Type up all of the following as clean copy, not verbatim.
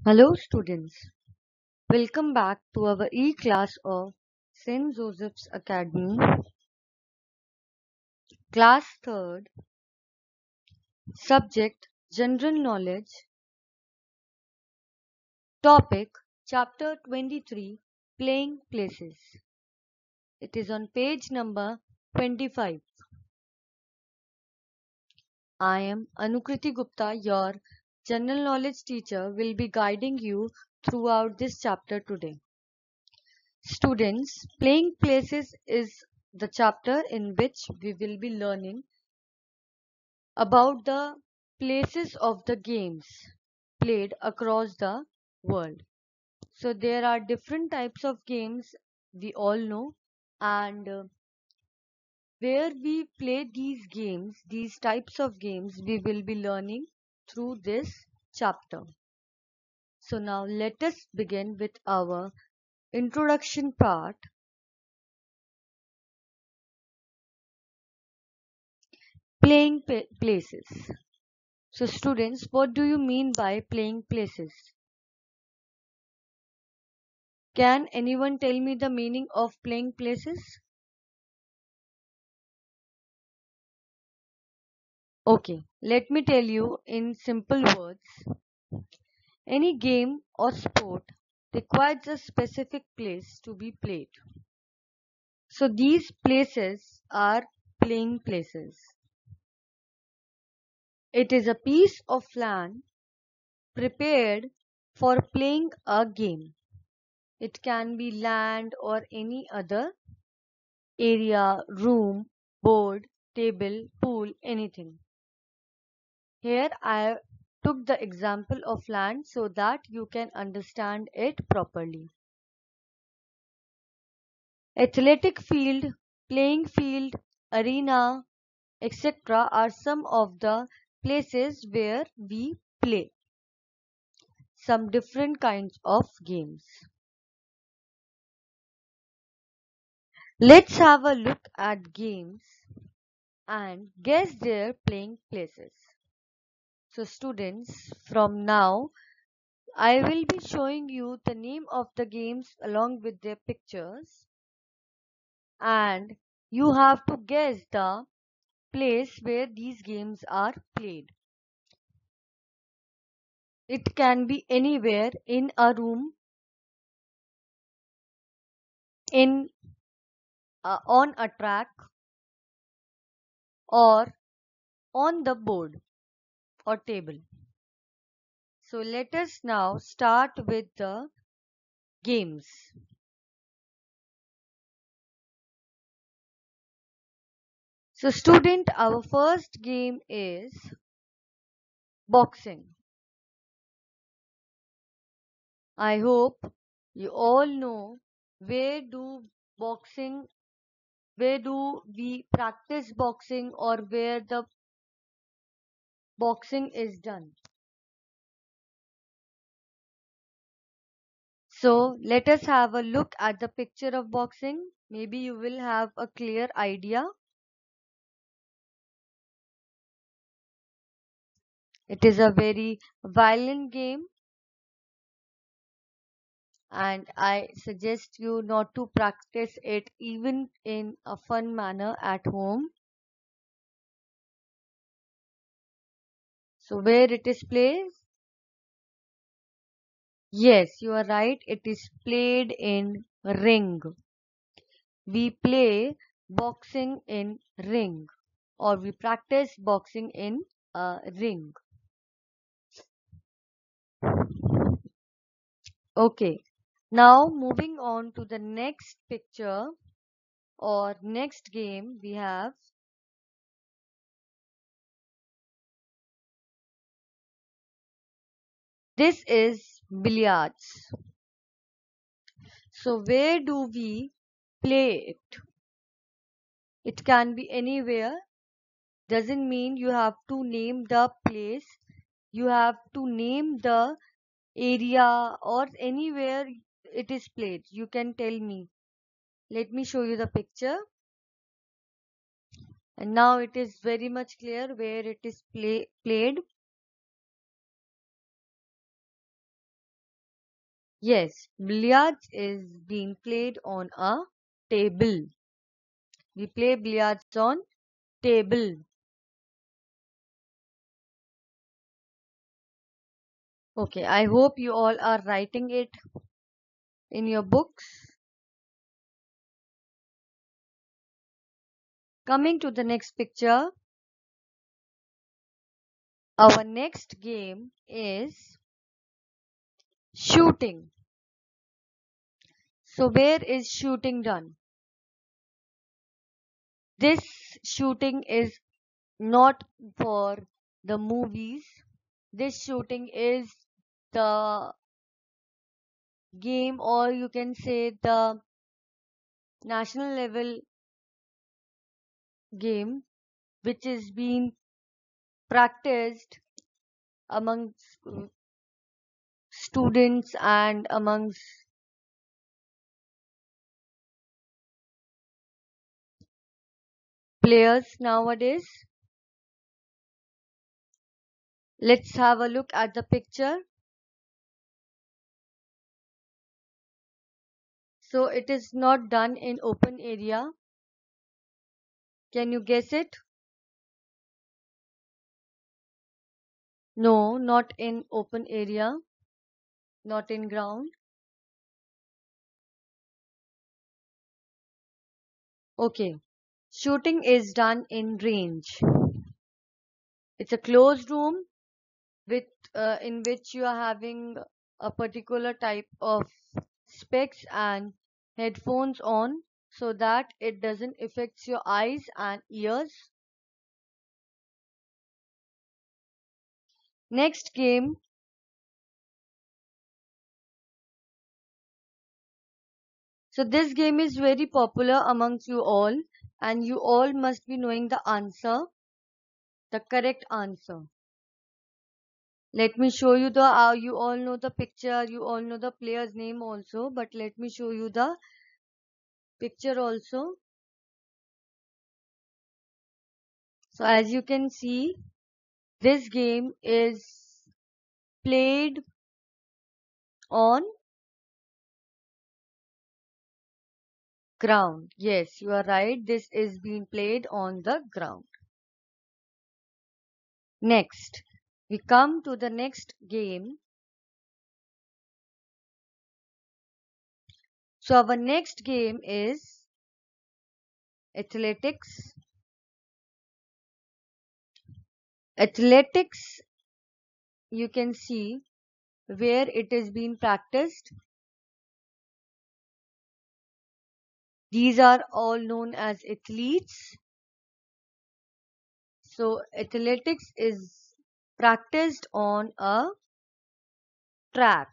Hello students, welcome back to our e-class of St. Joseph's Academy, class 3rd, subject General Knowledge, topic chapter 23, Playing Places. It is on page number 25. I am Anukriti Gupta, your General Knowledge teacher, will be guiding you throughout this chapter today. Students, Playing Places is the chapter in which we will be learning about the places of the games played across the world. So there are different types of games we all know, and where we play these types of games, we will be learning through this chapter. So now let us begin with our introduction part. Playing places. So students, what do you mean by playing places? Can anyone tell me the meaning of playing places? Okay, let me tell you in simple words. Any game or sport requires a specific place to be played. So these places are playing places. It is a piece of land prepared for playing a game. It can be land or any other area, room, board, table, pool, anything. Here I took the example of land so that you can understand it properly. Athletic field, playing field, arena, etc. are some of the places where we play some different kinds of games. Let's have a look at games and guess their playing places. So students, from now I will be showing you the name of the games along with their pictures, and you have to guess the place where these games are played. It can be anywhere in a room, in on a track, or on the board or table. So let us now start with the games. So student, our first game is boxing. I hope you all know where do boxing where do we practice boxing or where the boxing is done. So let us have a look at the picture of boxing. Maybe you will have a clear idea. It is a very violent game, and I suggest you not to practice it even in a fun manner at home. So where it is played? Yes, you are right. It is played in ring. We play boxing in ring, or we practice boxing in a ring. Okay, now moving on to the next picture or next game we have. This is billiards. So where do we play it? It can be anywhere. Doesn't mean you have to name the place. You have to name the area or anywhere it is played. You can tell me. Let me show you the picture. And now it is very much clear where it is played. Yes, billiards is being played on a table. We play billiards on table. Okay, I hope you all are writing it in your books. Coming to the next picture, our next game is shooting. So where is shooting done? This shooting is not for the movies. This shooting is the game, or you can say the national level game, which is being practiced amongst students and amongst players nowadays. Let's have a look at the picture. So it is not done in open area. Can you guess it? No, not in open area, not in ground. Okay. Shooting is done in range. It's a closed room with in which you are having a particular type of specs and headphones on so that it doesn't affect your eyes and ears. Next game. So this game is very popular amongst you all, and you all must be knowing the answer, the correct answer. Let me show you the you all know the picture, you all know the player's name also, but let me show you the picture also. So as you can see, this game is played on ground. Yes, you are right. This is being played on the ground. Next, we come to the next game. So our next game is athletics. Athletics, you can see where it is being practiced. These are all known as athletes. So athletics is practiced on a track.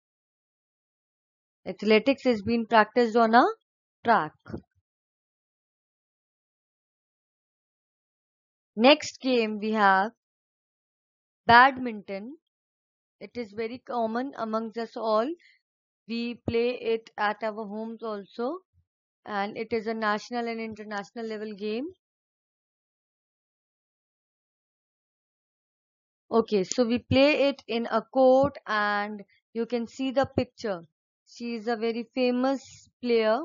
Athletics is being practiced on a track. Next game we have badminton. It is very common amongst us all. We play it at our homes also, and it is a national and international level game. Okay, so we play it in a court, and you can see the picture. She is a very famous player.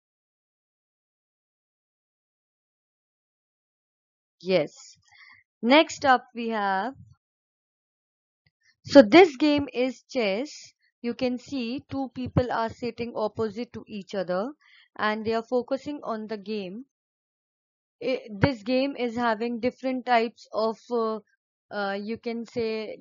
Yes. Next up we have, so this game is chess. You can see two people are sitting opposite to each other and they are focusing on the game. This game is having different types of you can say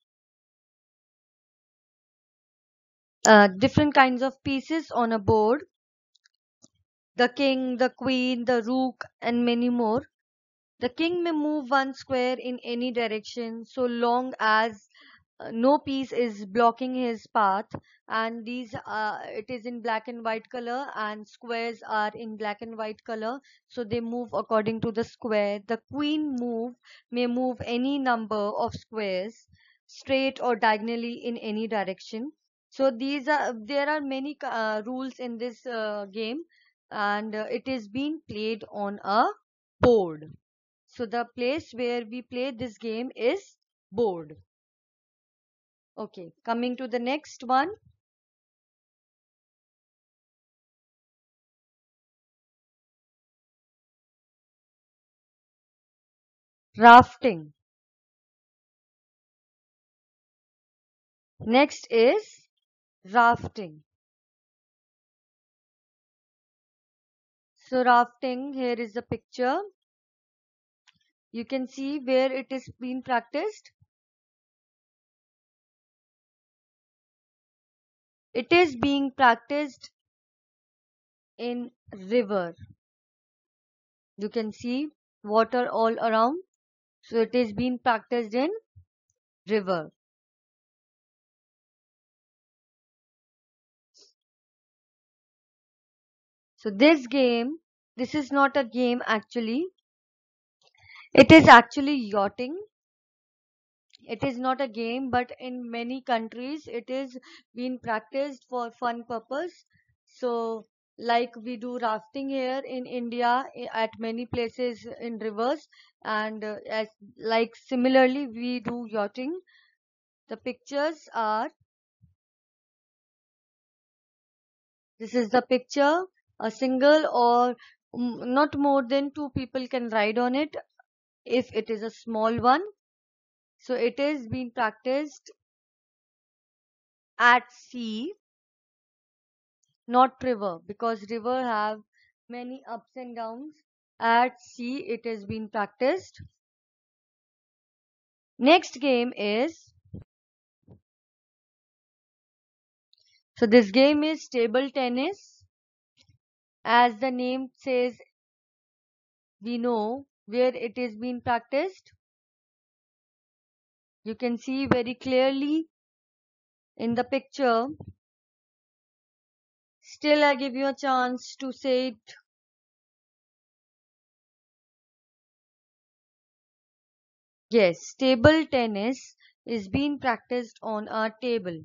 different kinds of pieces on a board: the king, the queen, the rook, and many more. The king may move one square in any direction so long as no piece is blocking his path, and these it is in black and white color, and squares are in black and white color, so they move according to the square. The queen may move any number of squares straight or diagonally in any direction. So there are many rules in this game, and it is being played on a board. So the place where we play this game is board. Okay, coming to the next one. rafting. Next is rafting. So rafting, here is the picture. You can see where it is being practiced. It is being practiced in river. You can see water all around. So it is being practiced in river. So this is not a game actually. It is actually yachting. It is not a game, but in many countries it is being practiced for fun purpose. So like we do rafting here in India at many places in rivers, and as like similarly we do yachting. The pictures are, this is the picture, a single or not more than two people can ride on it if it is a small one. So it is being practiced at sea, not river, because river have many ups and downs. At sea it is being practiced. Next game is, so this game is table tennis. As the name says, we know where it is being practiced. You can see very clearly in the picture. Still I give you a chance to say it. Yes, table tennis is being practiced on a table.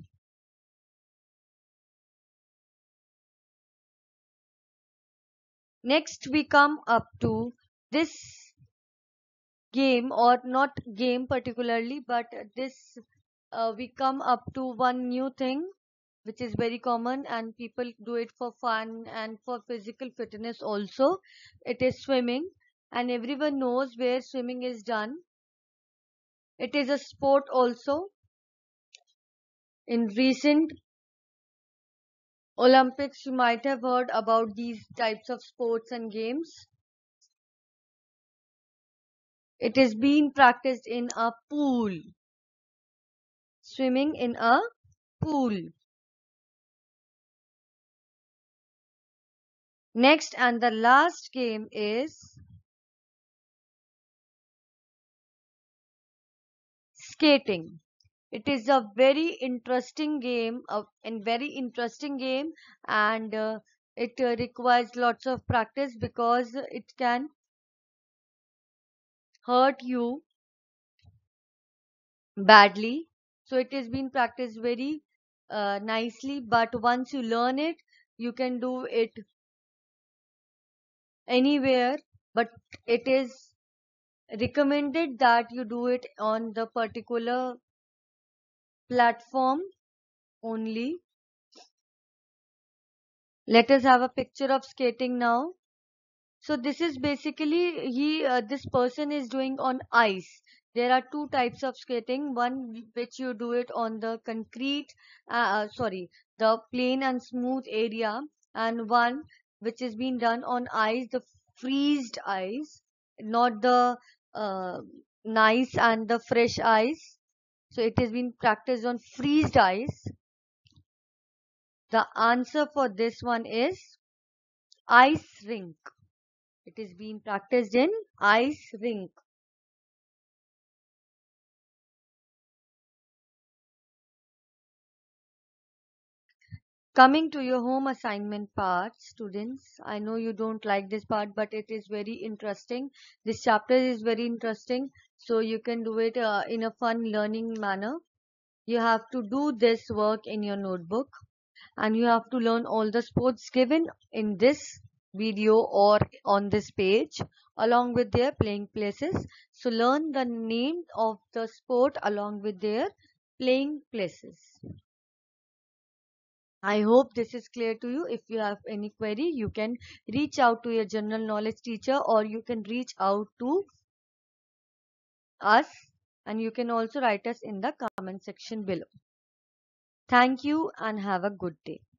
Next we come up to this game, or not game particularly, but this we come up to one new thing which is very common and people do it for fun and for physical fitness also. It is swimming, and everyone knows where swimming is done. It is a sport also. In recent Olympics, you might have heard about these types of sports and games. It is being practiced in a pool. Swimming in a pool. Next and the last game is skating. It is a very interesting game, and it requires lots of practice because it can hurt you badly. So it is being practiced very nicely, but once you learn it, you can do it anywhere. But it is recommended that you do it on the particular platform only. Let us have a picture of skating now. So this is basically this person is doing on ice. There are two types of skating. One which you do it on the concrete, the plain and smooth area, and one which is being done on ice, the freezed ice, not the uh, nice and the fresh ice. So it has been practiced on freezed ice. The answer for this one is ice rink. It is being practiced in ice rink. Coming to your home assignment part, students, I know you don't like this part, but it is very interesting. This chapter is very interesting, so you can do it in a fun learning manner. You have to do this work in your notebook, and you have to learn all the sports given in this video or on this page along with their playing places. So learn the name of the sport along with their playing places. I hope this is clear to you. If you have any query, you can reach out to your general knowledge teacher, or you can reach out to us, and you can also write us in the comment section below. Thank you and have a good day.